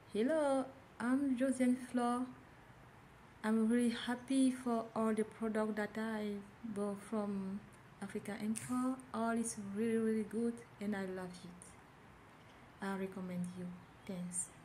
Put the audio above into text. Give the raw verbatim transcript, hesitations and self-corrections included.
Hello, I'm Josiane Floor. I'm really happy for all the product that I bought from Africa Info. All is really really good and I love it. I recommend you. Thanks.